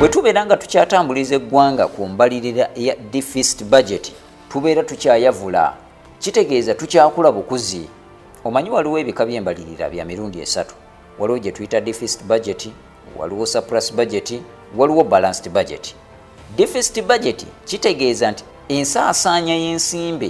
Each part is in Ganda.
bwe tubeera nga tukyatambuliza eggwanga ku mbalirira ya deficit budget tubeera tukyayavula kitegeeza tukyakula bukuzi. Omanyi waliwo ebika by'embalirira bya mirundi esatu. Waliwo gye tuyita deficit budget, waliwo surplus budget, waliwo balanced budget. Deficit budget kitegeeza nti ensaasaanya y'ensimbi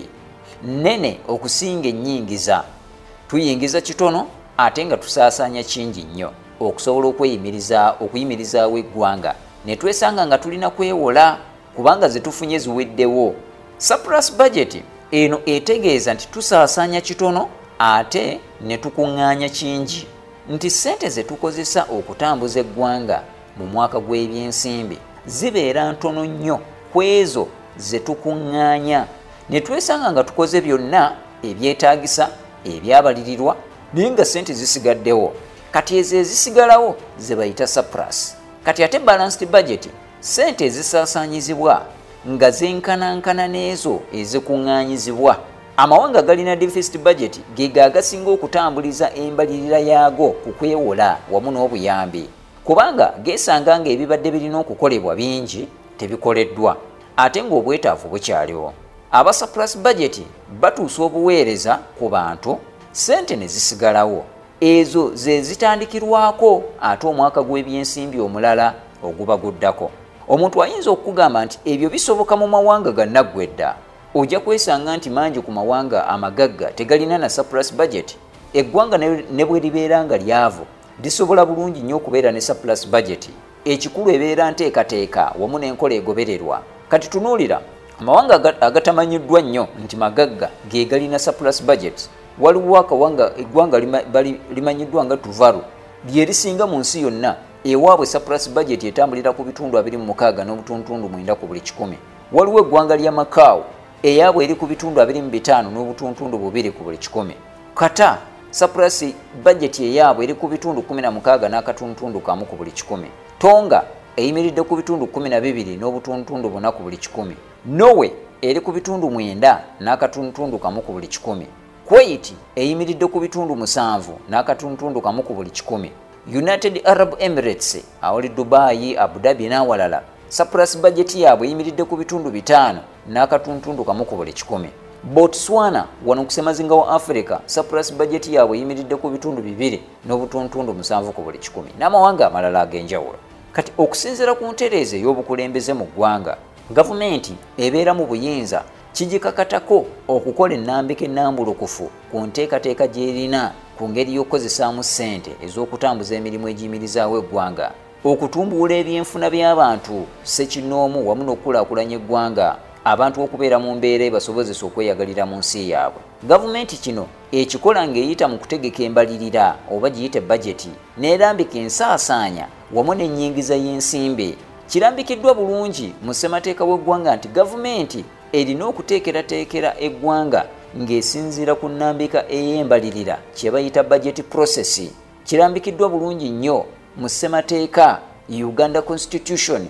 nene okusinga ennyingiza. Tuyingiza kitono ate nga tusaasaanya kingi nnyo okusobola okuyimirizaawo eggwanga ne twesanga nga tulina kwewola kubanga ze tufunye ziweddewo. Surplus budget eno etegeeza nti tusaasaanya kitono ate ne tukuŋŋaanya kingi, nti ssente ze tukozesa okutambuza eggwanga mu mwaka gw'ebyensimbi zibeera ntono nnyo ku ezo ze tukuŋŋaanya ne twesanga nga tukoze byonna ebyetaagisa ebyabalirirwa naye nga ssente zisigaddewo. Kati ezo ezisigalawo ze bayita surplus. Kati ate balanced budget ssente ezisaasaanyizibwa nga zenkanankana n'ezo ezikuŋŋaanyizibwa. Amawanga galina deficit budget ge gasinga okutambuliza embalirira yaago ku kwewola wamu n'obuyambi kubanga geesanga nga ebibadde birina okukolebwa bingi tebikoleddwa ate ng'obwetaavu bukyaliwo. Aba surplus budget batuusa obuweereza ku bantu, ssente ne zisigalawo. Ezo ze zitandikirwako ate omwaka gw'ebyensimbi omulala oguba guddako. Omuntu ayinza okugamba nti ebyo bisoboka mu mawanga gannaggwedda. Ojja kwesanga nti mangi ku mawanga amagagga tegalina na surplus budget. Eggwanga ne bwe libeera nga lyavu lisobola bulungi nnyo okubeera ne surplus budget. Ekikulu ebeera nteekateeka wamu n'enkola egobererwa. Kati tunuulira amawanga agatamanyiddwa nnyo nti magagga ge galina surplus budget. Waliwo akawanga eggwanga limanyiddwa nga Tuvalu lye lisinga mu nsi yonna ewaabwe surplus budget etambulira ku bitundu 26 n'obutuntundu 9 ku buli 100. Waliwo eggwanga lya Macau eyaabwe eri ku bitundu 25 n'obutuntundu 2 ku buli 100. Kata surplus budget eyaabwe eri ku bitundu 16 n'akatuntundu 1 ku buli 100. Tonga eyimiridde ku bitundu 12 n'obutuntundu 4 ku buli 100. Norway eri ku bitundu 9 n'akatuntundu 1 ku buli 100. Kuwait eyimiridde ku bitundu 7 n'akatuntundu 1 ku buli 100. United Arab Emirates awali Dubai, Abu Dhabi n'awalala surplus budget yaabwe eyimiridde ku bitundu 5 n'akatuntundu 1 ku buli 100. Botswana wano ku ssemazinga wa Africa surplus budget yaabwe eyimiridde ku bitundu 2 n'obutuntundu 7 ku buli 100 n'amawanga amalala ag'enjawulo. Kati okusinziira ku ntereeza ey'obukulembeze mu ggwanga, gavumenti ebeera mu buyinza kigikakatako okukola ennambika ennambulukufu ku nteekateeka gy'erina ku ngeri y'okukozesaamu ssente ez'okutambuza emirimu egiyimirizaawo eggwanga, okutumbuula ebyenfuna by'abantu ssekinnoomu wamu n'okukulaakulanya eggwanga, abantu okubeera mu mbeera ebasobozesa okweyagalira mu nsi yaabwe. Gavumenti kino ekikola ng'eyita mu kutegeka embalirira oba giyite bajeti n'erambika ensaasaanya wamu n'ennyingiza y'ensimbi. Kirambikiddwa bulungi mu ssemateeka w'eggwanga nti gavumenti erina okuteekerateekera eggwanga ng'esinziira ku nnambika ey'embalirira kye bayita budget process. Kirambikiddwa bulungi nnyo mu ssemateeka Uganda Constitution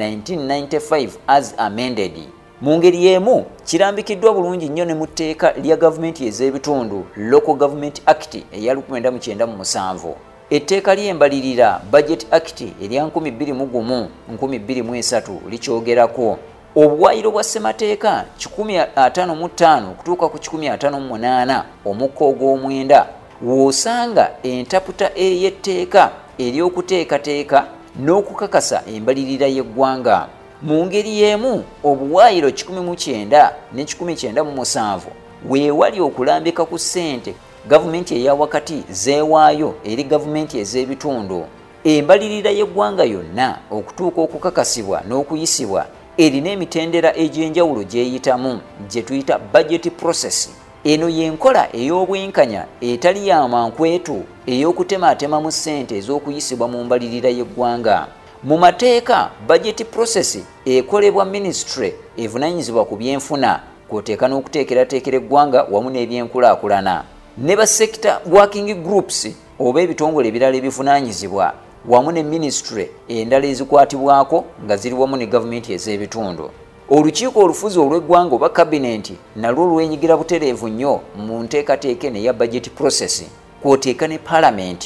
1995 as amended. Mu ngeri y'emu kirambikiddwa bulungi nnyo ne mu tteeka lya gavumenti ez'ebitundu Local Government Act eya 1997. Etteeka ly'embalirira Budget Act erya 2001-2003 likyogerako. Obuwayiro bwa ssemateeka 155 okutuuka ku 158 omukka ogw'omwenda w'osanga entaputa ey'etteeka ery'okuteekateeka n'okukakasa embalirira y'eggwanga. Mu ngeri y'emu obuwayiro 1900 ne 1997 weewali okulambika ku ssente gavumenti eya wakati zeewaayo eri gavumenti ez'ebitundu. Embalirira y'eggwanga yonna okutuuka okukakasibwa n'okuyisibwa erina emitendera egy'enjawulo gy'eyitamu gye tuyita budget process. Eno y'enkola ey'obwenkanya etali ya mankwetu ey'okutemaatema mu ssente ez'okuyisibwa mu mbalirira y'eggwanga. Mu mateeka budget process ekolebwa ministry evunaanyizibwa ku byenfuna kw'oteeka n'okuteekerateekera eggwanga wamu n'ebyenkulaakulana ne ba sector working groups oba ebitongole ebirala ebivunaanyizibwa wamu ne ministry endala ezikwatibwako nga ziri wamu ne gavumenti ez'ebitundu. Olukiiko olufuzi olw'eggwanga oba kabinenti nalwo lwenyigira butereevu nnyo mu nteekateeka eya budget process kw'oteeka ne palamenti.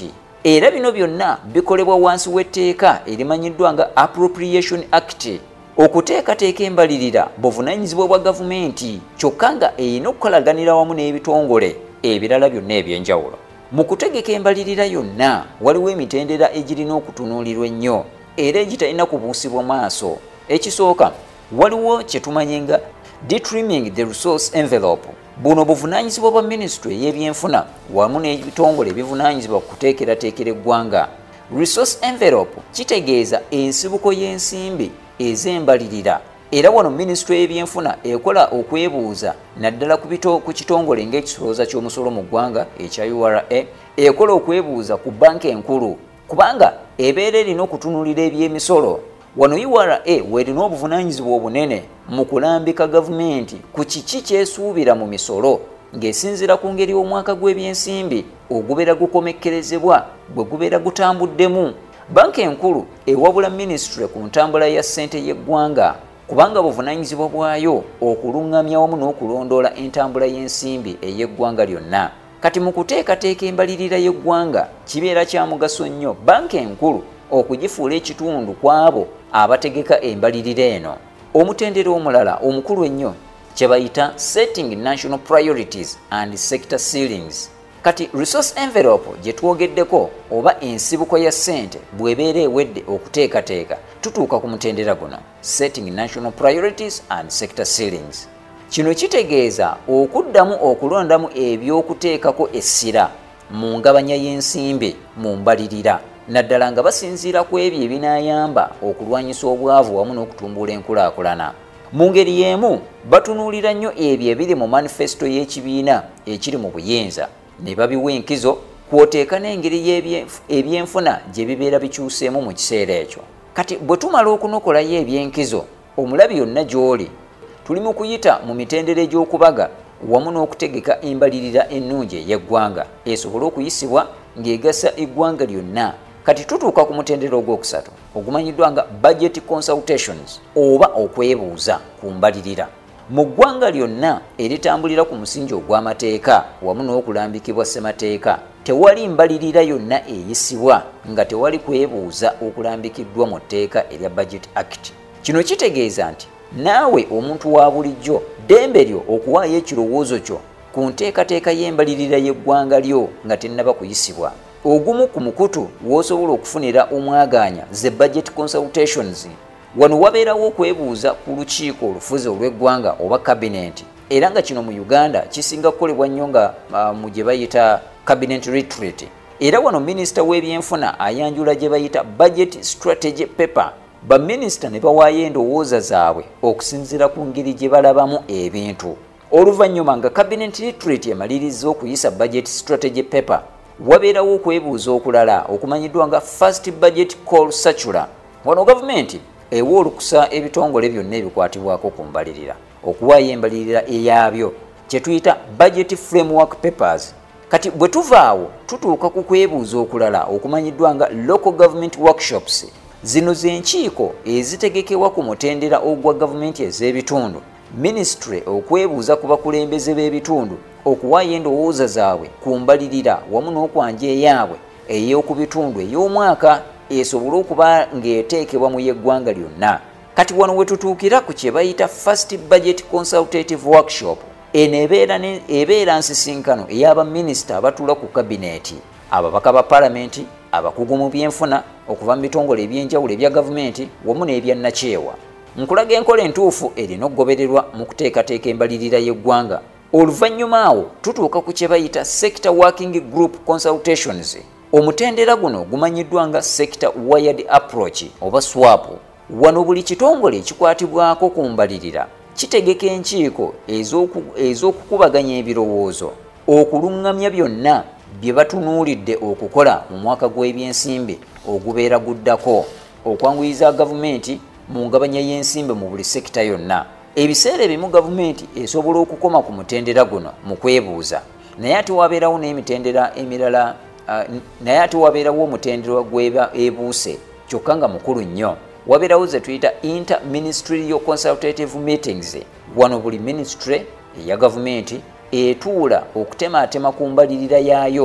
era bino byonna bikolebwa wansi w'etteeka erimanyiddwa nga Appropriation Act. Okuteekateeka embalirira buvunaanyizibwa bwa gavumenti kyokka nga erina okukolaganira wamu n'ebitongole ebirala byonna eby'enjawulo. Mu kutegeka embalirira yonna waliwo emitendera egirina okutunuulirwa ennyo era egitalina kubuusibwa maaso. Ekisooka, waliwo kye tumanye nga detrimming the resource envelope. Buno buvunaanyizibwa bwa Ministry y'ebyenfuna wamu n'ebitongole ebivunaanyizibwa ku kuteekerateekera eggwanga. Resource envelope kitegeeza ensibuko y'ensimbi ez'embalirira, era wano Ministry y'ebyenfuna ekola okwebuuza naddala ku kitongole ng'ekisolooza ky'omusolo mu ggwanga ekya URA, ekola okwebuuza ku banka enkulu kubanga ebeera erina okutunuulira eby'emisolo. Wano URA werina obuvunaanyizibwa obunene mu kulambika gavumenti ku kiki kyesuubira mu misolo ng'esinziira ku ngeri y'omwaka gw'ebyensimbi ogubeera gukomekkerezebwa bwe gubeera gutambuddemu. Banka enkulu ewabula Ministry ku ntambula ya ssente y'eggwanga kubanga buvunaanyizibwa bwayo okuluŋŋamya wamu n'okulondoola entambula y'ensimbi ey'eggwanga lyonna. Kati mu kuteekateeka embalirira y'eggwanga kibeera kya mugaso nnyo banka enkulu okugifuula ekitundu ku abo abategeka embalirira eno. Omutendera omulala omukulu ennyo kye bayita Setting National Priorities and Sector Ceilings. Kati resource envelope gye twogeddeko oba ensibuko ya ssente bw'ebeera ewedde okuteekateeka tutuuka ku mutendera guno, Setting National Priorities and Sector Ceilings. Kino kitegeeza okuddamu okulondamu eby'okuteekako essira mu ngabanya y'ensimbi mu mbalirira naddala nga basinziira ku ebyo ebinaayamba okulwanyisa obwavu wamu n'okutumbula enkulaakulana. Mu ngeri y'emu batunuulira nnyo ebyo ebiri mu manifesto y'ekibiina ekiri mu buyinza ne babiwa enkizo kwoteeka n'engeri ebyenfuna gye bibeera bikyuseemu mu kiseera ekyo. Kati bwe tumala okunokolayo ebyenkizo omulabi yonna gy'oli tuli mu kuyita mu mitendera egy'okubaga wamu n'okutegeka embalirira ennungi ey'eggwanga esobole okuyisibwa ng'egasa eggwanga lyonna. Kati tutuuka ku mutendera ogwokusatu ogumanyiddwa nga budget consultations oba okwebuuza ku mbalirira. Mu ggwanga lyonna eritambulira ku musingi ogw'amateeka wamu n'okulambikibwa ssemateeka tewali mbalirira yonna eyisibwa nga tewali kwebuuza okulambikiddwa mu tteeka erya Budget Act. Kino kitegeeza nti naawe omuntu wa bulijjo ddembe lyo okuwaayo ekirowoozo kyo ku nteekateeka y'embalirira y'eggwanga lyo nga tennaba kuyisibwa. Ogumu ku mukutu w'osobola okufunira omwagaanya ze budget consultations. Wano wabeerawo okwebuuza ku lukiiko olufuzi olw'eggwanga oba cabinet, era nga kino mu Uganda kisinga kukolebwa nnyo nga mu gye bayita cabinet retreat. Era wano minisita w'ebyenfuna ayanjula gye bayita budget strategy paper. Baminisita ne bawaayo endowooza zaabwe okusinziira ku ngeri gye balabamu ebintu. Oluvannyuma nga cabinet retreat emaliriza okuyisa budget strategy paper, wabeerawo okwebuuza okulala okumanyiddwa nga first budget call circular. Wano gavumenti ewa olukusa ebitongole byonna ebikwatibwako ku mbalirira okuwaayo embalirira eyaabyo kye tuyita budget framework papers. Kati bwe tuvaawo tutuuka ku kwebuuza okulala okumanyiddwa nga local government workshops. Zino z'enkiiko ezitegekebwa ku mutendera ogwa gavumenti ez'ebitundu. Ministry okwebuuza ku bakulembeze b'ebitundu okuwaayo endowooza zaabwe ku mbalirira wamu n'okwanja eyaabwe ey'oku bitundu ey'omwaka esobole okuba ng'eteekebwa mu y'eggwanga lyonna. Kati wano we tutuukira ku kye bayita first budget consultative workshop. Eno ebeera nsisinkano ey'abaminisita abatuula ku kabineeti, ababaka ba palamenti, abakugu mu byenfuna okuva mu bitongole eby'enjawulo ebya gavumenti wamu n'ebya nakyewa. Nkulaga enkola entuufu erina okugobererwa mu kuteekateeka embalirira y'eggwanga. Oluvannyuma awo tutuuka ku kye bayita sector working group consultations. Omutendera guno gumanyiddwa nga sector wired approach oba swap. Wano buli kitongole ekikwatibwako ku mbalirira kitegeka enkiiko ez'okukubaganya ebirowoozo okuluŋŋamya byonna bye batunuulidde okukola mu mwaka gw'ebyensimbi ogubeera guddako okwanguyiza gavumenti mu ngabanya y'ensimbi mu buli sekita yonna. Ebiseera ebimu gavumenti esobola okukoma ku mutendera guno mu kwebuuza, naye ate wabeerawo n'emitendera emirala, naye ate wabeerawo omutendera gw'eba ebuuse kyokka nga mukulu nnyo. Wabeerawo ze tuyita inter-ministerial consultative meetings. Wano buli ministry eya gavumenti etuula okutemaatema ku mbalirira yaayo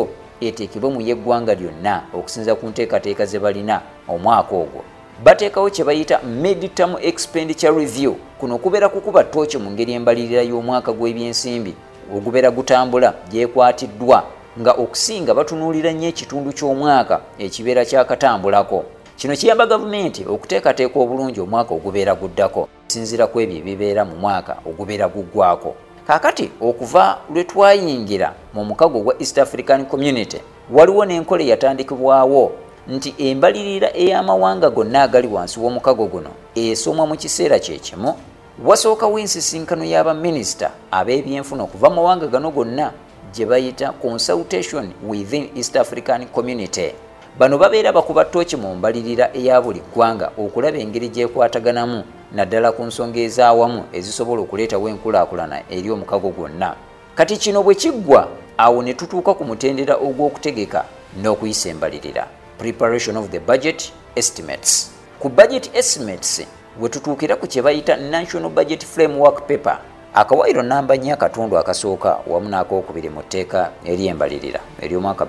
eteekebwe mu yeggwanga lyonna okusinza ku nteekateeka ze balina omwaka ogwo. Bateekawo kye bayita mid-term expenditure review. Kuno kubeera kukuba ttooki mu ngeri embalirira y'omwaka gw'ebyensimbi ogubeera gutambula gyekwatiddwa nga okusinga batunuulira nnyo ekitundu ky'omwaka ekibeera kyakatambulako. Kino kiyamba gavumenti okuteekateeka obulungi omwaka ogubeera guddako sinzira ku ebyo ebibeera mu mwaka ogubeera guggwako. Kaakati okuva lwe twayingira mu mukago gwa East African Community waliwo n'enkola eyatandikibwawo nti embalirira ey'amawanga gonna agali wansi w'omukago guno esomwa mu kiseera kye kimu. Wasookawo ensisinkano y'abaminisita ab'ebyenfuna okuva mu mawanga gano gonna gye bayita consultation within East African Community. Bano babeera bakuba ttooki mu mbalirira eya buli ggwanga okulaba engeri gyekwataganamu naddala ku nsonga ez'awamu ezisobola okuleetawo enkulaakulana eri omukago gwonna. Kati kino bwe kiggwa awo ne tutuuka ku mutendera ogw'okutegeka n'okuyisa embalirira, preparation of the budget estimates. Ku budget estimates we tutuukira ku kye bayita National Budget Framework Paper, akawairo namba 4 akatundu akasooka wamu n'akookubiri mu tteeka ery'embalirira ery'omwaka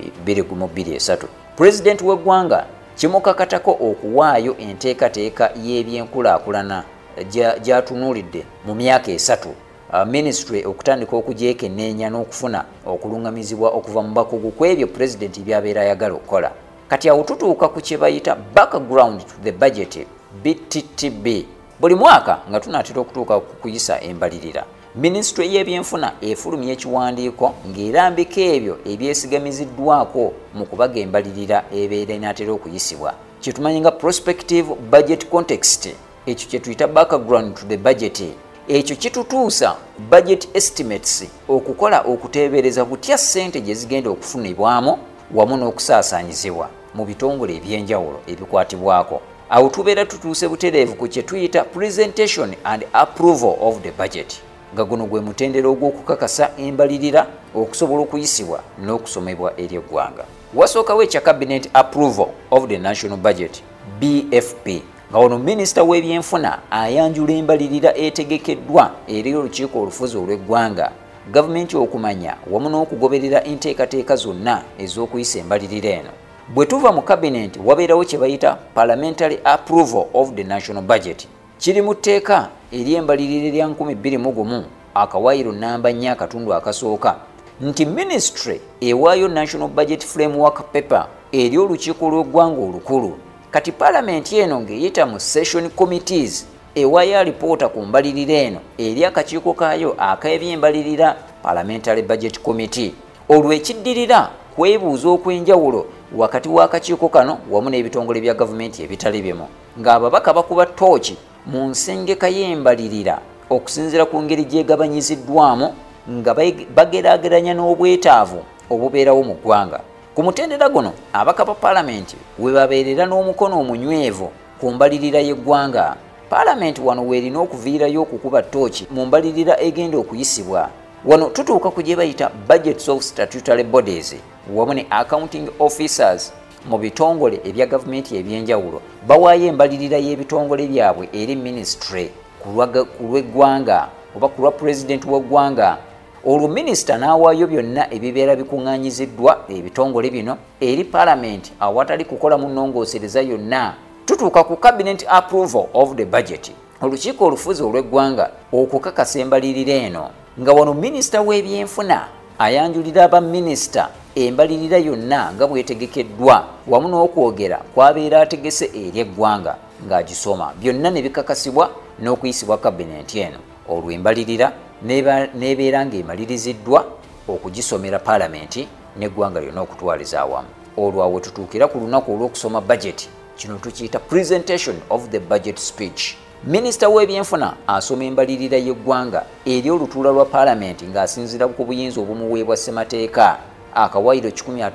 2023. President w'eggwanga kimukakatako okuwaayo enteekateeka y'ebyenkulaakulana gy'atunuulidde mu myaka 3. Ministry okutandika okugyekenneenya n'okufuna okulungamizibwa okuva mu bakugu ku ebyo President by'abeera ayagala okukola. Kati awo tutuuka ku kye bayita background to the budget BTTB. Buli mwaka nga tunaatera okutuuka ku kuyisa embalirira, Ministry y'ebyenfuna efulumya ekiwandiiko ng'erambika ebyo ebyesigamiziddwako mu kubaga embalirira ebeera inaatera okuyisibwa. Kyetumanyi nga prospective budget context, ekyo kye tuyita background to the budget. Ekyo kitutuusa budget estimates okukola okuteebereza butya ssente gye zigenda okufunibwamu wamu n'okusaasaanyizibwa mu bitongole ebyenjawulo ebikwatibwako. Awo tubeera tutuuse butereevu ku kye tuyita presentation and approval of the budget. Nga guno gwe mutendera ogw'okukakasa embalirira okusobola okuyisibwa n'okusomebwa eri eggwanga. Wasookawo ekya cabinet approval of the national budget BFP. Nga wano minisita w'ebyenfuna ayanjula embalirira etegekeddwa eri olukiiko olufuzi olw'eggwanga, gavumenti okumanya wamu n'okugoberera enteekateeka zonna ez'okuyisa embalirira eno. Bwe tuva mu cabinet wabeerawo kye bayita parliamentary approval of the national budget. Kiri mu tteeka ery'embalirira erya 2021 akawairo namba 4 akatundu akasooka nti ministry ewaayo national budget framework paper eri olukiiko lw'eggwanga olukulu. Kati parliament eno ng'eyita mu session committees ewaayo alipoota ku mbalirira eno eri akakiiko kaayo ak'ebyembalirira parliamentary budget committee. Olwo ekiddirira kwebuuza okw'enjawulo wakati w'akakiiko kano wamu n'ebitongole bya gavumenti ebitali bimu, ng'ababaka bakuba ttooki mu nsengeka y'embalirira okusinziira ku ngeri gyegabanyiziddwamu nga bageraageranya n'obwetaavu obubeerawo mu ggwanga. Ku mutendera guno abaka ba paalamenti we babeerera n'omukono omunywevu ku mbalirira y'eggwanga. Paalamenti wano weerina okuviirayo okukuba ttooki mu mbalirira egenda okuyisibwa. Wano tutuuka ku gye bayita budgets of statutory bodies wamu ne accounting officers mu bitongole ebya gavumenti ebyenjawulo bawaayo embalirira y'ebitongole byabwe eri ministry ku lw'eggwanga oba ku lwa president w'eggwanga. Olwo minisita n'awaayo byonna ebibeera bikuŋŋaanyiziddwa ebitongole bino eri paalamenti awatali kukola mu nnongoosereza yonna. Tutuuka ku cabinet approval of the budget, olukiiko olufuzi olw'eggwanga okukakasa embalirira eno, nga wano minisita w'ebyenfuna ayanjulira abaminisita embalirira yonna nga bwetegekeddwa wamu n'okwogera kwabeera ategese eri eggwanga ng'agisoma, byonna ne bikakasibwa n'okuyisibwa kabinenti eno. Olwo embalirira n'ebeera ng'emaliriziddwa okugisomera paalamenti n'eggwanga lyonna okutwaliza awamu. Olwo awo tutuukira ku lunaku olw'okusoma budget. Kino tukiyita presentation of the budget speech. Minisita w'ebyenfuna asoma embalirira y'eggwanga eri olutuula lwa paalamenti ng'asinziira ku buyinza obumuweebwa ssemateeka akawairo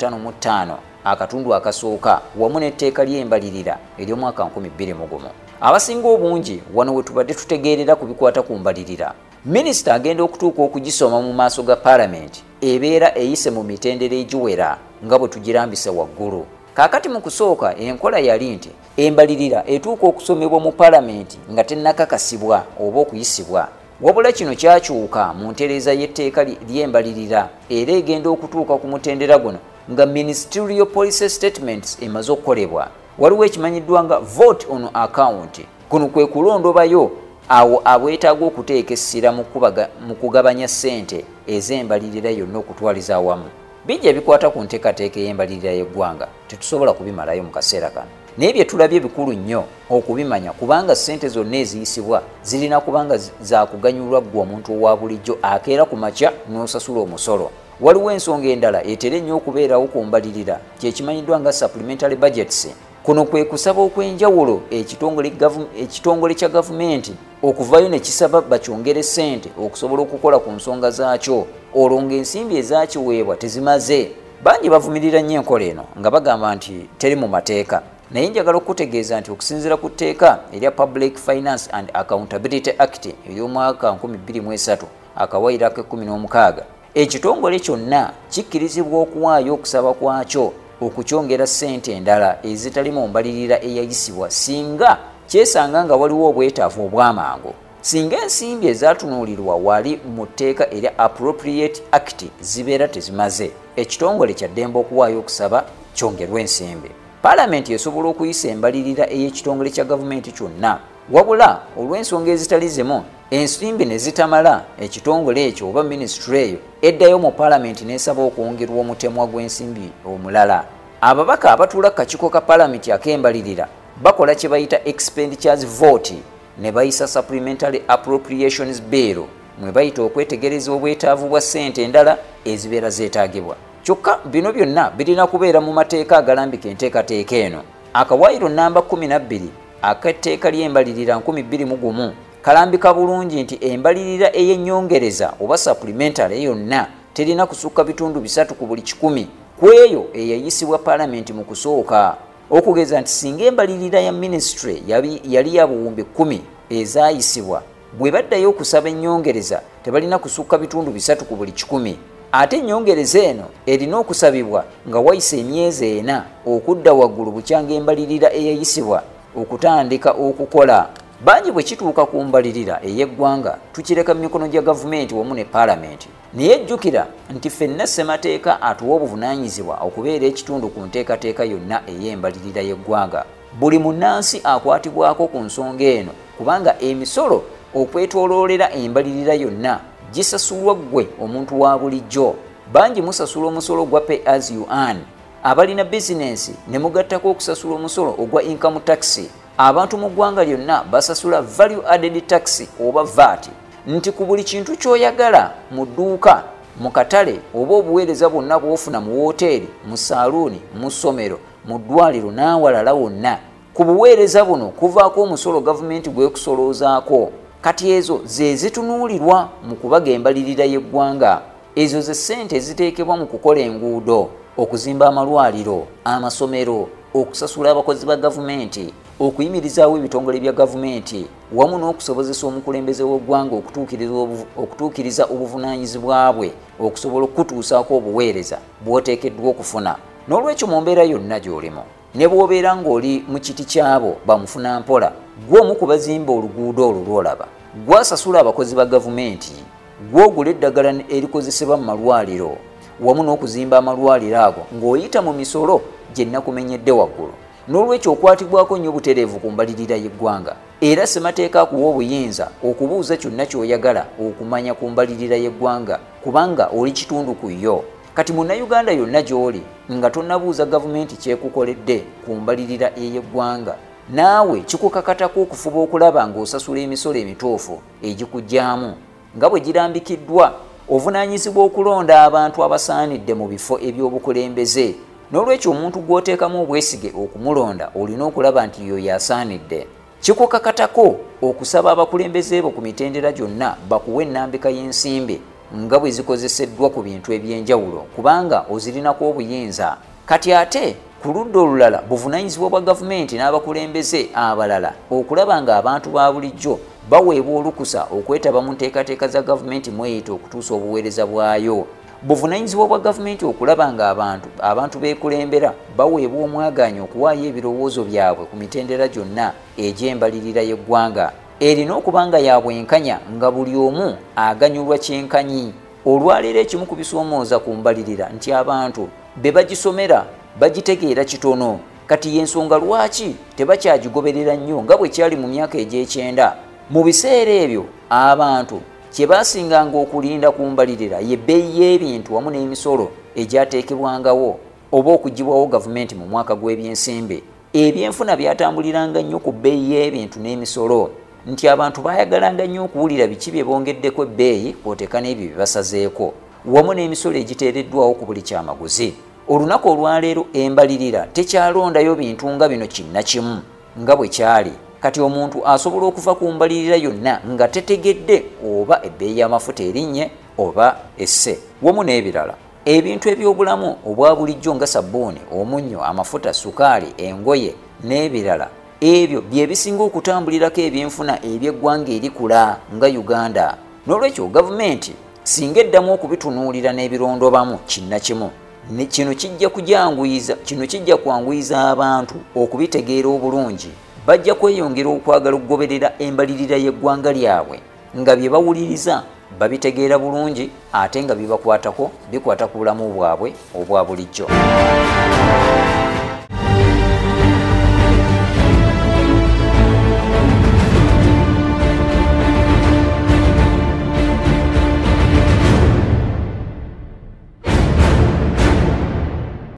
155 akatundu akasooka wamu n'etteeka ly'embalirira ery'omwaka 2021. Abasinga obungi wano we tubadde tutegeerera ku bikwata ku mbalirira, minisita agenda okutuuka okugisoma mu maaso ga paalamenti ebeera eyise mu mitendera egiwera nga bwe tugirambisa waggulu. Kaakati mu kusooka enkola yali nti embalirira etuuka okusomebwa mu paalamenti nga tennakakasibwa oba okuyisibwa. Wabula kino kyakyuka mu ntereeza y'etteeka ly'embalirira era egenda okutuuka ku mutendera guno nga ministerial policy statements emaze okukolebwa waliwo ekimanyiddwa nga vote on account kuno kwe kulondobayo awo abwetaaga okuteeka essira mu kugabanya ssente ez'embalirira yonna okutwaliza awamu bijja bikwata ku nteekateeka ey'embalirira y'eggwanga tetusobola kubimalayo mu kaseera kano naye bye tulabye bikulu nnyo okubimanya kubanga ssente zonna eziyisibwa zirina kubanga zaakuganyulwa ggwe omuntu owa bulijjo akeera ku makya n'osasula omusolo waliwo ensonga endala etera ennyo okubeerawo ku mbalirira kyekimanyiddwa nga supplementary budgets kuno kwe kusaba okw'enjawulo ekitongole kya gavumenti okuvayo ne kisaba bakyongere ssente okusobola okukola ku nsonga zaakyo olwo ng'ensimbi ezakiweebwa tezimaze bangi bavumirira nnyo enkola eno nga bagamba nti teri mu mateeka naye njagala okutegeeza nti okusinziira ku tteeka erya Public Finance and Accountability Act ery'omwaka 2003 akawaire ake-16 ekitongole kyonna kikkirizibwa okuwaayo okusaba kwakyo okukyongera ssente endala ezitali mu mbalirira eyayisibwa singa kyesanga nga waliwo obwetaavu obw'amangu singa ensimbi ezatunuulirwa wali mu tteeka erya Appropriate Act zibeera tezimaze ekitongole kya ddembe okuwaayo okusaba kyongerwa ensimbi Paalamenti esobola okuyisa embalirira ey'ekitongole kya gavumenti kyonna wabula olw'ensonga ezitali zimu ensimbi ne zitamala ekitongole ekyo oba minisitule eyo eddayo mu Paalamenti n'esaba okwongerwa omutemwa gw'ensimbi omulala ababaka abatuula ku kakiiko ka Paalamenti ak'embalirira bakola kye bayita expenditures vote ne bayisa supplementary appropriations bill mwe bayita okwetegereza obwetaavu bwa ssente endala ezibeera zeetaagibwa kyokka bino byonna birina kubeera mu mateeka agalambika enteekateeka eno akawaayiro namba 12 ak'etteeka ly'embalirira 2021 kalambika bulungi nti embalirira ey'ennyongereza oba supplementary yonna terina kusukka bitundu 3 ku buli 100 ku eyo eyayisibwa Paalamenti mu kusooka okugeza nti singa embalirira ya ministry yali ya buwumbi 10 ezaayisibwa bwe baddayo okusaba ennyongereza tebalina kusukka bitundu 3 ku buli 100 ate ennyongereza eno erina okusabibwa nga wayise emyezi 4 okudda waggulu bukyanga embalirira eyayisibwa okutandika okukola bangi bwe kituuka ku mbalirira ey'eggwanga tukireka mu mikono gya gavumenti wamu ne Paalamenti naye jjukira nti ffenna ssemateeka atuwa obuvunaanyizibwa okubeera ekitundu ku nteekateeka yonna ey'embalirira y'eggwanga buli munnansi akwatibwako ku nsonga eno kubanga emisolo okwetooloolera embalirira yonna gisasulwa ggwe omuntu wa bulijjo bangi musasula omusolo gwa pay as you earn abalina bizinensi ne mugattako okusasula omusolo ogwa income tax abantu mu ggwanga lyonna basasula value added tax oba VAT nti ku buli kintu ky'oyagala mu dduuka mu katale oba obuweereza bwonna bw'ofuna mu woteeri mu saaluuni mu ssomero mu ddwaliro n'awalala wonna ku buweereza buno kuvaako omusolo gavumenti gw'ekusolozaako kati ezo ze zitunuulirwa mu kubaga embalirira y'eggwanga ezo ze ssente eziteekebwa mu kukola enguudo okuzimba amalwaliro amasomero okusasula abakozi ba gavumenti okuyimirizaawo ebitongole bya gavumenti wamu n'okusobozesa omukulembeze w'eggwanga okutuukiriza obuvunaanyizibwa bwe okusobola okutuusaako obuweereza bw'oteekeddwa okufuna n'olwekyo mu mbeera yonna gy'olimu ne bw'obeera ng'oli mu kiti ky'abo bamufuna mpola gw'omu ku bazimba oluguudo olwo lw'olaba gw'asasula abakozi ba gavumenti gw'ogula eddagala erikozesebwa mu malwaliro wamu n'okuzimba amalwaliro ago ng'oyita mu misolo gye nakumenyedde waggulu n'olwekyo okwatibwako nnyo butereevu ku mbalirira y'eggwanga era ssemateeka akuwa obuyinza okubuuza kyonna ky'oyagala okumanya ku mbalirira y'eggwanga kubanga oli kitundu ku yo kati munnayuganda yonna gy'oli nga tonnabuuza gavumenti kyekukoledde ku mbalirira ey'eggwanga naawe kikukakatako okufuba okulaba ng'osasula emisolo emituufu egikugyamu nga bwe girambikiddwa ovunaanyizibwa okulonda abantu abasaanidde mu bifo eby'obukulembeze n'olwekyo omuntu gw'oteekamu obwesige okumulonda olina okulaba nti yo yasaanidde kikukakatako okusaba abakulembeze bo ku mitendera gyonna bakuwe ennambika y'ensimbi nga bwe zikozeseddwa ku bintu eby'enjawulo kubanga ozirinako obuyinza kati ate ku ludda olulala buvunaanyizibwa bwa gavumenti n'abakulembeze abalala okulaba ng'abantu ba bulijjo baweebwa olukusa okwetaba mu nteekateeka za gavumenti mweyita okutuusa obuweereza bwayo buvunaanyizibwa bwa gavumenti okulaba nga abantu beekulembera baweebwa omwagaanya okuwaayo ebirowoozo byabwe ku mitendera gyonna egy'embalirira y'eggwanga erina okuba nga ya bwenkanya nga buli omu aganyulwa kyenkanyi olwaleero ekimu ku bisoomooza ku mbalirira nti abantu be bagisomera bagitegeera kitono kati yensonga lwaki tebakyagigoberera nnyo nga bwe kyali mu myaka egy'ekyenda. Mu biseera ebyo abantu kye basinganga okulinda ku mbalirira ye bbeeyi y'ebintu wamu n'emisolo egyateekebwangawo oba okugibwawo gavumenti mu mwaka gw'ebyensimbi. Ebyenfuna byatambuliranga nnyo ku bbeeyi y'ebintu n'emisolo nti abantu bayagalanga nnyo okuwulira biki bye bongeddeko ebbeeyi kw'oteeka n'ebyo bye basazeeko wamu n'emisolo egiteereddwawo ku buli kyamaguzi. Olunaku olwaleero embalirira tekyalondayo bintu nga bino kinnakimu nga bwe kyali. Kati omuntu asobola okuva ku mbalirira yonna nga tetegedde oba ebbeeyi y'amafuta erinnye oba esse wamu n'ebirala. Ebintu eby'obulamu obwa bulijjo nga sabbuuni, omunnyo, amafuta, sukaali, engoye n'ebirala ebyo bye bisinga okutambulirako ebyenfuna eby'eggwanga erikula nga Uganda. N'olwekyo gavumenti singa eddamu okubitunuulira n'ebirondobamu kinnakimu, kino kijja kwanguyiza abantu okubitegeera obulungi. Bajja kweyongera okwagala okugoberera embalirira y'eggwanga lyabwe nga bye bawuliriza babitegeera bulungi ate nga bibakwatako bikwata ku bulamu bwabwe obwa bulijjo.